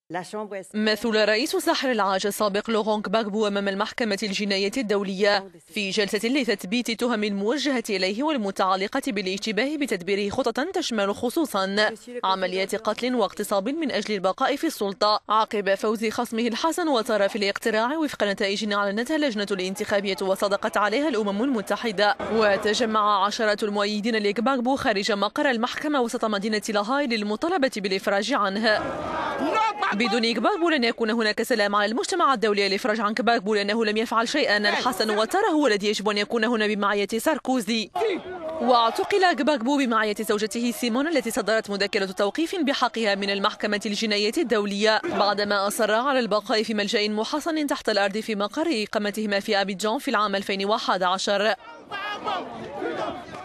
مثل رئيس ساحل العاج السابق لوران غباغبو أمام المحكمة الجنائية الدولية في جلسة لتثبيت تهم الموجهة إليه والمتعلقة بالاشتباه بتدبيره خططا تشمل خصوصا عمليات قتل واغتصاب من أجل البقاء في السلطة عقب فوز خصمه الحسن وترى في الاقتراع وفق نتائج أعلنتها اللجنة الانتخابية وصدقت عليها الأمم المتحدة. وتجمع عشرات المؤيدين لغباغبو خارج مقر المحكمة وسط مدينة لاهاي للمطالبة بالإفراج عنه. بدون غباغبو لن يكون هناك سلام على المجتمع الدولي. الإفراج عن غباغبو لأنه لم يفعل شيئا. الحسن وترى هو الذي يجب أن يكون هنا بمعية ساركوزي. واعتقل غباغبو بمعية زوجته سيمون التي صدرت مذكرة توقيف بحقها من المحكمة الجنائية الدولية بعدما أصر على البقاء في ملجأ محصن تحت الأرض في مقر إقامتهما في أبيجان في العام 2011.